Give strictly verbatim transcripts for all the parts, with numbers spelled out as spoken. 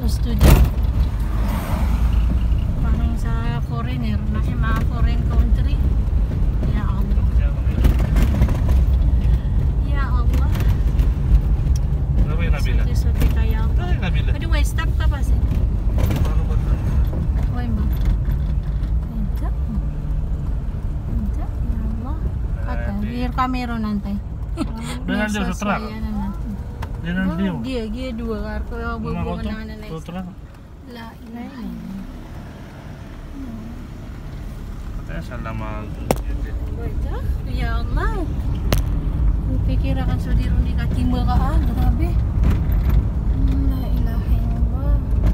studio. Parang sa foreigner, na mga foreign country. Ya Allah. Ya Allah. Berapa yang Nabila? Suti kaya ako. Ay, Nabila. Pwede may stop ka pa siya. Paano ba ito? Uy ba? Tidak. Tidak. Ya Allah. Kata, biar kamera nanti. Dengan dia sutra. Dengan dia. Dia, dia dua kar. Kalau bawa kenangan naik. Sutra. La ilaha illallah. Katanya selama Baiklah. Ya Allah. Pikir akan sudirun di kaki mbak ah, grabe. La ilaha illallah.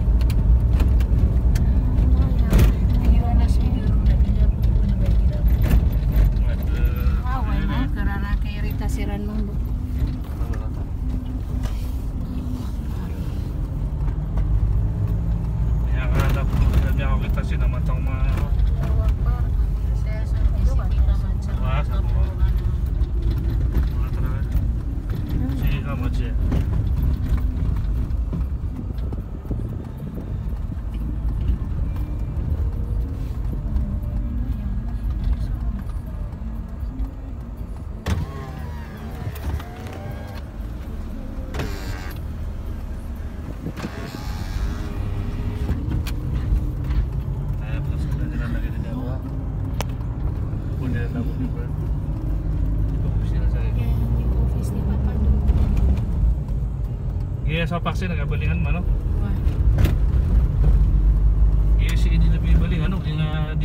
Allah ya. Gimana sudirun dari jatuh pun baik tidak. Awal mah karena keiritasiran mah. yang ada yang aku kita sih nama tong mah. Saya sampai sini kita macam. Wah, sama. Si kamu aja. Iya, so vaksin agak balingan mana? Wah. Iya si ini lebih balingan, di di